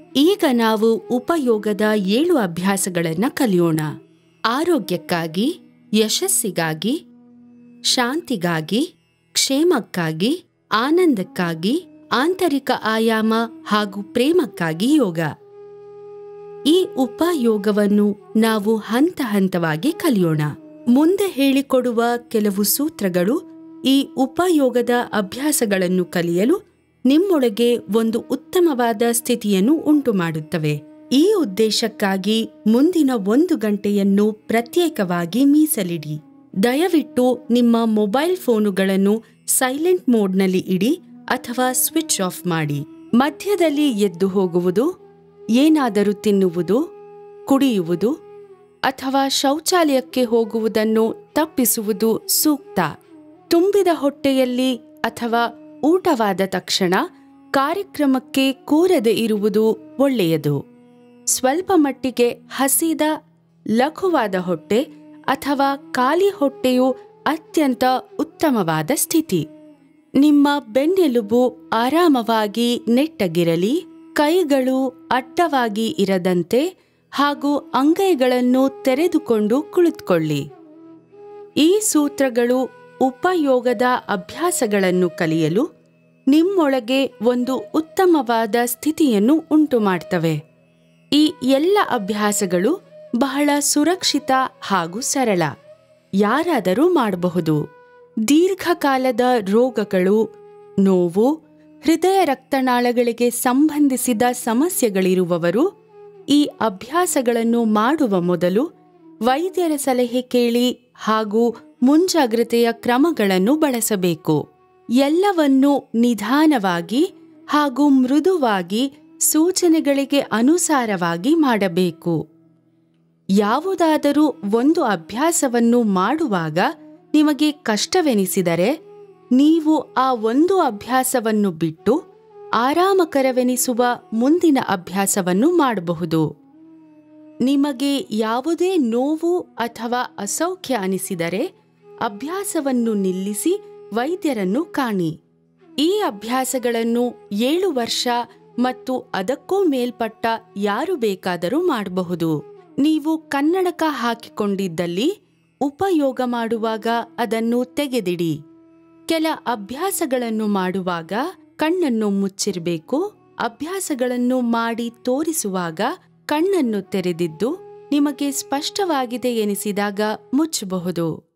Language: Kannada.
ಈಗ ನಾವು ಉಪಯೋಗದ 7 ಅಭ್ಯಾಸಗಳನ್ನು ಕಲಿಯೋಣ. ಆರೋಗ್ಯಕ್ಕಾಗಿ, ಯಶಸ್ಸಿಗಾಗಿ, ಶಾಂತಿಗಾಗಿ, ಕ್ಷೇಮಕ್ಕಾಗಿ, ಆನಂದಕ್ಕಾಗಿ, ಆಂತರಿಕ ಆಯಾಮ ಹಾಗೂ ಪ್ರೇಮಕ್ಕಾಗಿ ಯೋಗ. ಈ ಉಪಯೋಗವನ್ನು ನಾವು ಹಂತ ಹಂತವಾಗಿ ಕಲಿಯೋಣ. ಮುಂದೆ ಹೇಳಿಕೊಡುವ ಕೆಲವು ಸೂತ್ರಗಳು ಈ ಉಪಯೋಗದ ಅಭ್ಯಾಸಗಳನ್ನು ಕಲಿಯಲು ನಿಮ್ಮೊಳಗೆ ಒಂದು ಉತ್ತಮವಾದ ಸ್ಥಿತಿಯನ್ನು ಉಂಟುಮಾಡುತ್ತವೆ. ಈ ಉದ್ದೇಶಕ್ಕಾಗಿ ಮುಂದಿನ 1 ಗಂಟೆಯನ್ನು ಪ್ರತ್ಯೇಕವಾಗಿ ಮೀಸಲಿಡಿ. ದಯವಿಟ್ಟು ನಿಮ್ಮ ಮೊಬೈಲ್ ಫೋನುಗಳನ್ನು ಸೈಲೆಂಟ್ ಮೋಡ್ನಲ್ಲಿ ಇಡಿ ಅಥವಾ ಸ್ವಿಚ್ ಆಫ್ ಮಾಡಿ. ಮಧ್ಯದಲ್ಲಿ ಎದ್ದು ಹೋಗುವುದು, ಏನಾದರೂ ತಿನ್ನುವುದು, ಕುಡಿಯುವುದು ಅಥವಾ ಶೌಚಾಲಯಕ್ಕೆ ಹೋಗುವುದನ್ನು ತಪ್ಪಿಸುವುದು ಸೂಕ್ತ. ತುಂಬಿದ ಹೊಟ್ಟೆಯಲ್ಲಿ ಅಥವಾ ಊಟವಾದ ತಕ್ಷಣ ಕಾರ್ಯಕ್ರಮಕ್ಕೆ ಕೂರದೆ ಇರುವುದು ಒಳ್ಳೆಯದು. ಸ್ವಲ್ಪ ಮಟ್ಟಿಗೆ ಹಸಿದ ಲಘುವಾದ ಹೊಟ್ಟೆ ಅಥವಾ ಖಾಲಿ ಹೊಟ್ಟೆಯು ಅತ್ಯಂತ ಉತ್ತಮವಾದ ಸ್ಥಿತಿ. ನಿಮ್ಮ ಬೆನ್ನೆಲುಬು ಆರಾಮವಾಗಿ ನೆಟ್ಟಗಿರಲಿ, ಕೈಗಳು ಅಡ್ಡವಾಗಿ ಇರದಂತೆ ಹಾಗೂ ಅಂಗೈಗಳನ್ನು ತೆರೆದುಕೊಂಡು ಕುಳಿತುಕೊಳ್ಳಿ. ಈ ಸೂತ್ರಗಳು ಉಪಯೋಗದ ಅಭ್ಯಾಸಗಳನ್ನು ಕಲಿಯಲು ನಿಮ್ಮೊಳಗೆ ಒಂದು ಉತ್ತಮವಾದ ಸ್ಥಿತಿಯನ್ನು ಉಂಟುಮಾಡ್ತವೆ. ಈ ಎಲ್ಲ ಅಭ್ಯಾಸಗಳು ಬಹಳ ಸುರಕ್ಷಿತ ಹಾಗೂ ಸರಳ. ಯಾರಾದರೂ ಮಾಡಬಹುದು. ದೀರ್ಘಕಾಲದ ರೋಗಗಳು, ನೋವು, ಹೃದಯ ರಕ್ತನಾಳಗಳಿಗೆ ಸಂಬಂಧಿಸಿದ ಸಮಸ್ಯೆಗಳಿರುವವರು ಈ ಅಭ್ಯಾಸಗಳನ್ನು ಮಾಡುವ ಮೊದಲು ವೈದ್ಯರ ಸಲಹೆ ಕೇಳಿ ಹಾಗೂ ಮುಂಜಾಗ್ರತೆಯ ಕ್ರಮಗಳನ್ನು ಬಳಸಬೇಕು. ಎಲ್ಲವನ್ನೂ ನಿಧಾನವಾಗಿ ಹಾಗೂ ಮೃದುವಾಗಿ ಸೂಚನೆಗಳಿಗೆ ಅನುಸಾರವಾಗಿ ಮಾಡಬೇಕು. ಯಾವುದಾದರೂ ಒಂದು ಅಭ್ಯಾಸವನ್ನು ಮಾಡುವಾಗ ನಿಮಗೆ ಕಷ್ಟವೆನಿಸಿದರೆ ನೀವು ಆ ಒಂದು ಅಭ್ಯಾಸವನ್ನು ಬಿಟ್ಟು ಆರಾಮಕರವೆನಿಸುವ ಮುಂದಿನ ಅಭ್ಯಾಸವನ್ನು ಮಾಡಬಹುದು. ನಿಮಗೆ ಯಾವುದೇ ನೋವು ಅಥವಾ ಅಸೌಖ್ಯ ಅನಿಸಿದರೆ ಅಭ್ಯಾಸವನ್ನು ನಿಲ್ಲಿಸಿ ವೈದ್ಯರನ್ನು ಕಾಣಿ. ಈ ಅಭ್ಯಾಸಗಳನ್ನು 7 ವರ್ಷ ಮತ್ತು ಅದಕ್ಕೂ ಮೇಲ್ಪಟ್ಟ ಯಾರು ಬೇಕಾದರೂ ಮಾಡಬಹುದು. ನೀವು ಕನ್ನಡಕ ಹಾಕಿಕೊಂಡಿದ್ದಲ್ಲಿ ಉಪಯೋಗ ಮಾಡುವಾಗ ಅದನ್ನು ತೆಗೆದಿಡಿ. ಕೆಲ ಅಭ್ಯಾಸಗಳನ್ನು ಮಾಡುವಾಗ ಕಣ್ಣನ್ನು ಮುಚ್ಚಿರಬೇಕು. ಅಭ್ಯಾಸಗಳನ್ನು ಮಾಡಿ ತೋರಿಸುವಾಗ ಕಣ್ಣನ್ನು ತೆರೆದಿದ್ದು ನಿಮಗೆ ಸ್ಪಷ್ಟವಾಗಿದೆ ಎನಿಸಿದಾಗ ಮುಚ್ಚಬಹುದು.